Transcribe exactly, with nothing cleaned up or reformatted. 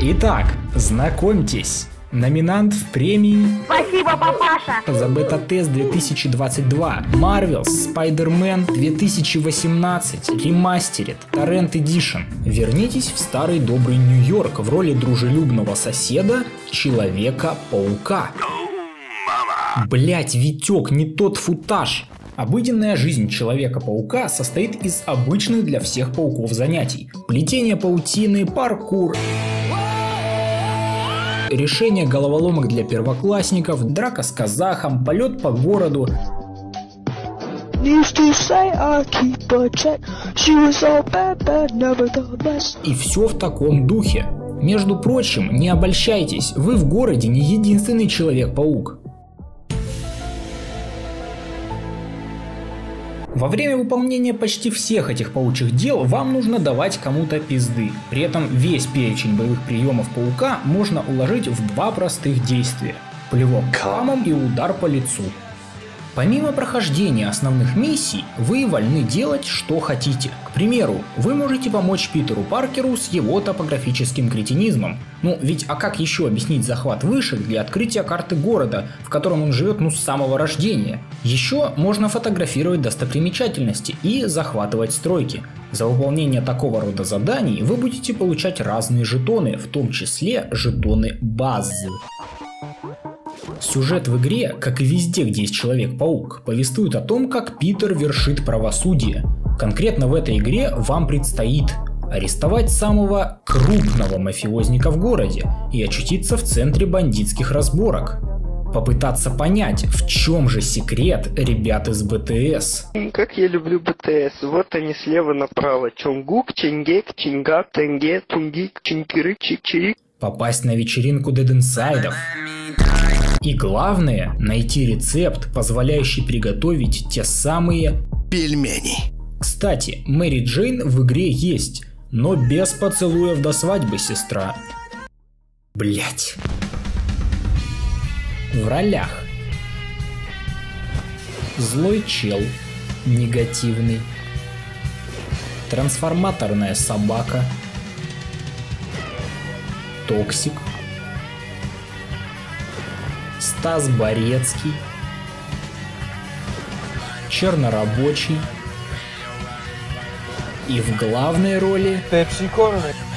Итак, знакомьтесь. Номинант в премии Спасибо, папаша! за бета-тест две тысячи двадцать два Marvel's Spider-Man две тысячи восемнадцать Remastered Torrent Edition. Вернитесь в старый добрый Нью-Йорк в роли дружелюбного соседа Человека-паука. Блять, Витек, не тот футаж. Обыденная жизнь Человека-паука состоит из обычных для всех пауков занятий. Плетение паутины, паркур, решение головоломок для первоклассников, драка с казахом, полет по городу. И все в таком духе. Между прочим, не обольщайтесь, вы в городе не единственный Человек-паук. Во время выполнения почти всех этих паучьих дел вам нужно давать кому-то пизды. При этом весь перечень боевых приемов паука можно уложить в два простых действия: плевок камом и удар по лицу. Помимо прохождения основных миссий, вы вольны делать что хотите. К примеру, вы можете помочь Питеру Паркеру с его топографическим кретинизмом. Ну ведь а как еще объяснить захват вышек для открытия карты города, в котором он живет ну с самого рождения? Еще можно фотографировать достопримечательности и захватывать стройки. За выполнение такого рода заданий вы будете получать разные жетоны, в том числе жетоны базы. Сюжет в игре, как и везде, где есть Человек-паук, повествует о том, как Питер вершит правосудие. Конкретно в этой игре вам предстоит арестовать самого крупного мафиозника в городе и очутиться в центре бандитских разборок. Попытаться понять, в чем же секрет ребят из бэ тэ эс. Как я люблю бэ тэ эс. Вот они слева направо. Чонгук, Ченгек, Чингак, Тенге, Тунгик, Чинкиры, Чик-Чирик. Попасть на вечеринку Dead Inside'ов. И главное, найти рецепт, позволяющий приготовить те самые пельмени. Кстати, Мэри Джейн в игре есть, но без поцелуев до свадьбы, сестра. Блять. В ролях: злой чел, негативный, трансформаторная собака, токсик, Стас Борецкий, чернорабочий и в главной роли Пепси Корнер.